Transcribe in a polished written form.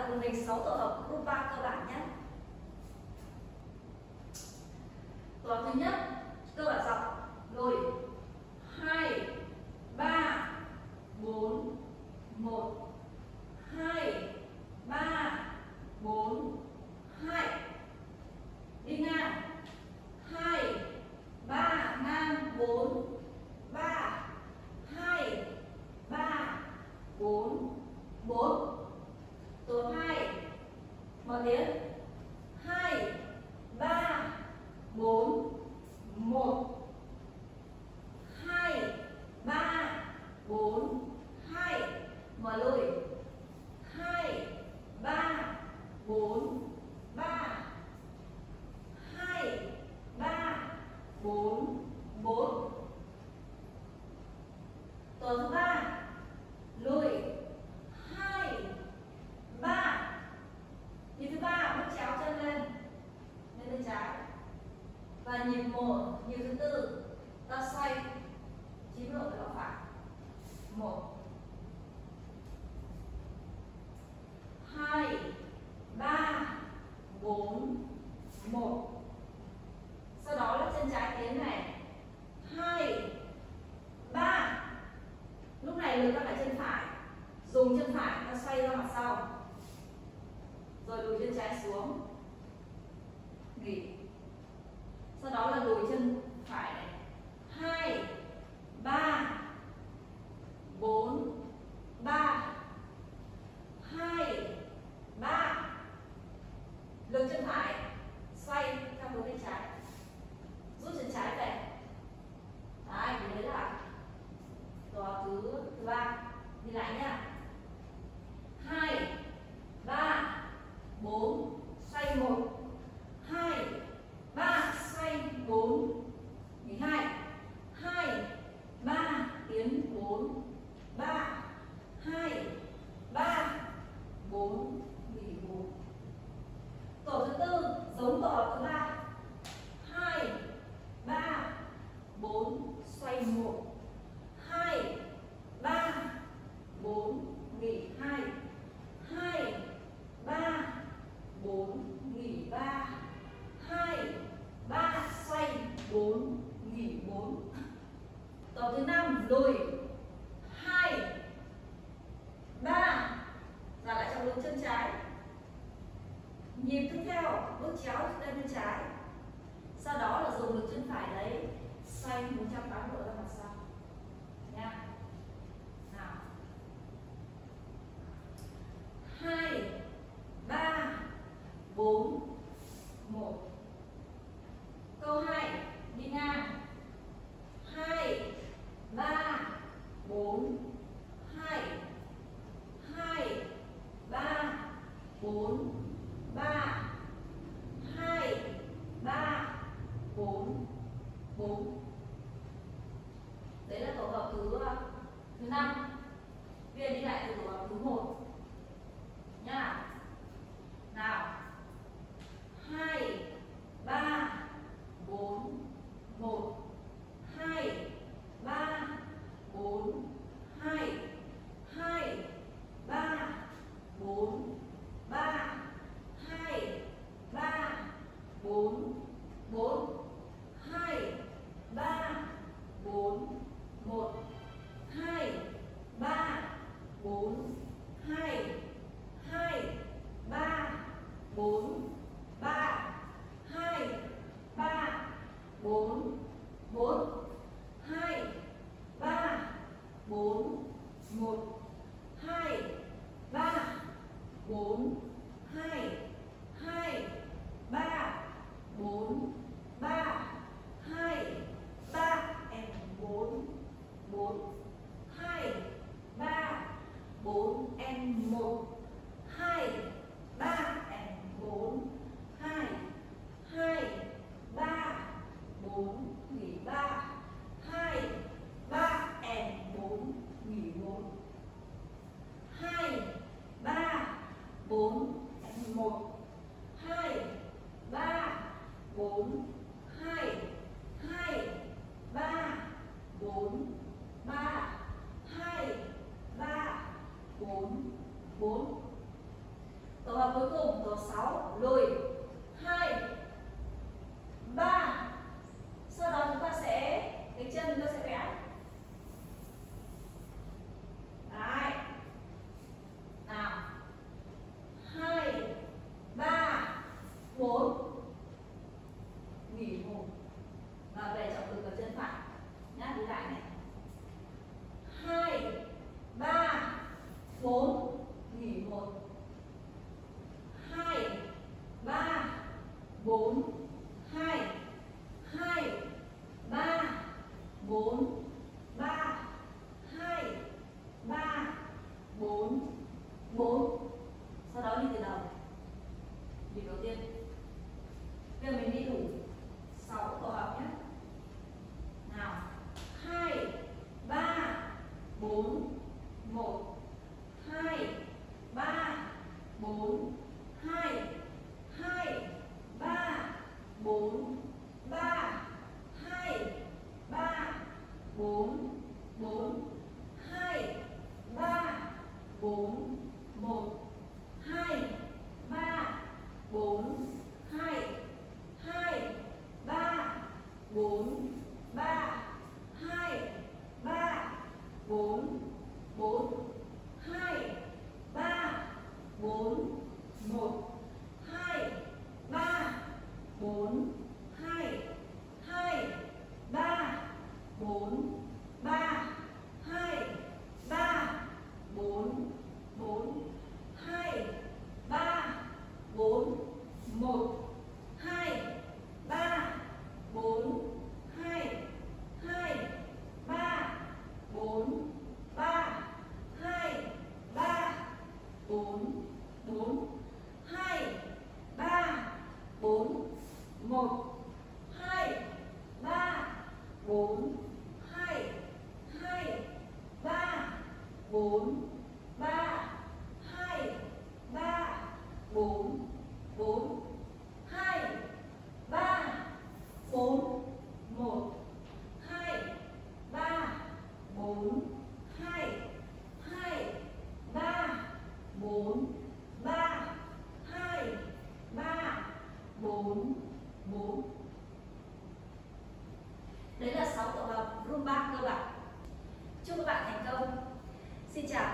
cùng mình 6 tổ hợp group 3 cơ bản nhé. Tổ hợp thứ nhất, cơ bản dọc lùi 2 3 4 1 2 3 4 2. Đi ngang 2 3 ngang 4 3 2 3 4 4. Tổ hợp 2 mở tiến 2 3 4 1 2 3 4 2. Mở lùi 2 3 4 3 2 3 4 4. Tổ thứ 3 lùi 2 3. Nhịp thứ 3 bước chéo chân lên bên trái. Và nhịp 1, nhịp thứ 4 ta xoay 90 độ về góc phải. 1 2 3 4 1. Sau đó là chân trái tiến này 2 3. Lúc này lực ta phải chân phải, dùng chân phải ta xoay ra mặt sau, rồi lùi chân trái xuống nghỉ. Sau đó là lùi chân phải này 2 3 4 3 2 3. Lực chân phải xoay theo hướng bên trái, rút chân trái về. Đấy, thì đấy là tổ hợp thứ 3. Đi lại nhá. 2 3 4 xoay 1 2 3 xoay 4 nghỉ 2 2 3 tiến 4 3 2 3 4 nghỉ 4. Tổ thứ 4 giống tổ hợp thứ 3. 2 3 4 xoay 1 2 3 4 nghỉ 2 2 3 4 nghỉ 3 2 3 xoay 4 nghỉ 4. Tổ thứ 5 lùi 2 3 ra lại trong hướng chân trái. Nhịp tiếp theo bước chéo lên bên trái. Sau đó là dùng lực chân phải đấy xoay 180 độ ra mặt sau nha. Nào 2 3 4 1. Câu 2 đi ngang 2 3 4 2 2 3 4 3 2 3 4 4. Đấy là tổ hợp thứ 5. Bây giờ đi lại từ tổ hợp thứ 1 nha. Nào 2 3 4 1 2 3 4 2 2 3 4 3 2 3 4 4 2 3 4 1 2 3 4 2 2 3 4 3 2 3 4 4 2 3 4 1 2 3 4 2 2 3 4 3 2 3 and 4 4 2 3 4 and 1 2 3 and 4 2 2 3 4 nghỉ 3 2 3 and 4 nghỉ 4 2 3 4 and 1 2 3 4 2 2 3 4 3 2 3 4 4. Tổ hợp cuối cùng, tổ 6, lùi 2 3. Sau đó chúng ta sẽ cái chân chúng ta sẽ vẽ. Đấy. Nào. 2 3 4. Nghỉ 1. Và về trọng lực ở chân phải. Nhá, đi lại này. 2 3 4. Nghỉ 1. 2 3 4 2 2 3 4 3 2 3 4 4. Sau đó đi từ đầu. Nhịp đầu tiên. Bây giờ mình đi đủ 6 tổ hợp nhé. Nào. 2 3 4 1 2 3 4 2 2 3 4 3 2 3 4 4 2 3 4 1 2 3 4 2 2 3 4 3 2 3 4 4 2 3 4 1 2 3 4 2 2 3 4 3 2 3 4 4 2 3 4 1 2 3 4 2 2 3 4 3 2 3 4 4 2 3 4 1 2 3 4 2 2 3 4 3 2 3 4 4 2 3 4 1 2 3 4 2 2 3 4 3 2 3 4 4. Đấy là 6 tổ hợp Rumba cơ bản. Chúc các bạn thành công. Xin chào.